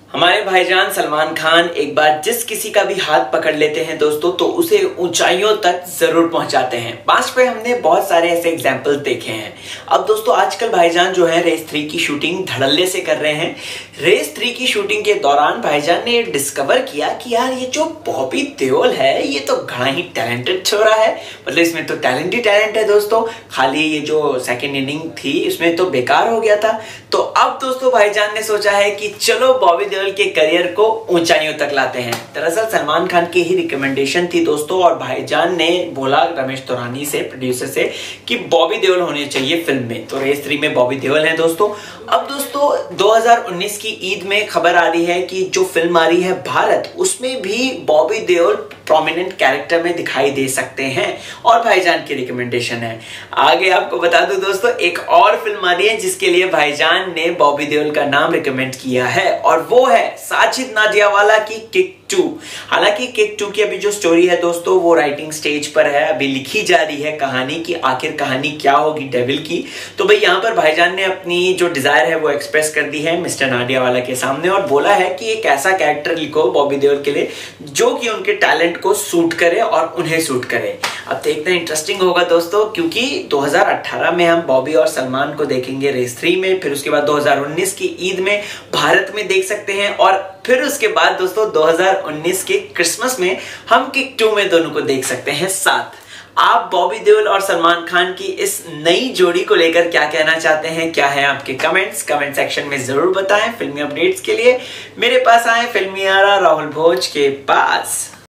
हमारे भाईजान सलमान खान एक बार जिस किसी का भी हाथ पकड़ लेते हैं दोस्तों तो उसे ऊंचाइयों तक जरूर पहुंचाते हैं। पास्ट में हमने बहुत सारे ऐसे एग्जाम्पल देखे हैं। अब दोस्तों आजकल भाईजान जो है रेस 3 की शूटिंग धड़ल्ले से कर रहे हैं। रेस 3 की शूटिंग के दौरान भाईजान ने डिस्कवर किया कि यार ये जो बॉबी देओल है ये तो घना ही टैलेंटेड छोरा है। मतलब इसमें तो टैलेंट ही टैलेंट है दोस्तों, खाली ये जो सेकेंड इनिंग थी इसमें तो बेकार हो गया था। तो अब दोस्तों भाईजान ने सोचा है कि चलो बॉबी देओल के करियर को ऊंचाइयों तक लाते हैं। दरअसल सलमान खान की ही रिकमेंडेशन थी दोस्तों और भाईजान ने बोला रमेश तौरानी से, प्रोड्यूसर से, कि बॉबी देओल होने चाहिए फिल्म में। तो रेस 3 में बॉबी देओल हैं दोस्तों। अब दोस्तों 2019 की ईद में खबर आ रही है कि जो फिल्म आ रही है भारत, उसमें भी बॉबी देओल प्रोमिनेंट कैरेक्टर में दिखाई दे सकते हैं और भाईजान की रिकमेंडेशन है। आगे आपको बता दूं दोस्तों एक और फिल्म आ रही है जिसके लिए भाईजान ने बॉबी देओल का नाम रिकमेंड किया है और वो है साजिद नाडियावाला की किक 2। हालांकि किक 2 की अभी जो स्टोरी है दोस्तों वो राइटिंग स्टेज पर है, अभी लिखी जा रही है कहानी की, आखिर कहानी क्या होगी डेविल की। तो भाई यहाँ पर भाईजान ने अपनी जो डिजायर है वो एक्सप्रेस कर दी है मिस्टर नाडियावाला के सामने और बोला है कि एक ऐसा कैरेक्टर लिखो बॉबी देओल के लिए जो कि उनके टैलेंट को सूट करे और उन्हें सूट करे। अब देखते हैं, इंटरेस्टिंग होगा दोस्तों, क्योंकि 2018 में हम बॉबी और सलमान को देखेंगे रेस 3 में, फिर उसके बाद 2019 की ईद में भारत में देख सकते हैं और फिर उसके बाद दोस्तों 2019 के क्रिसमस में हम किक 2 में दोनों को देख सकते हैं साथ। आप बॉबी देओल और सलमान खान की इस नई जोड़ी को लेकर क्या कहना चाहते हैं? क्या है आपके कमेंट्स? कमेंट सेक्शन में जरूर बताएं। फिल्मी अपडेट्स के लिए मेरे पास आए फिल्मियारा राहुल भोज के पास।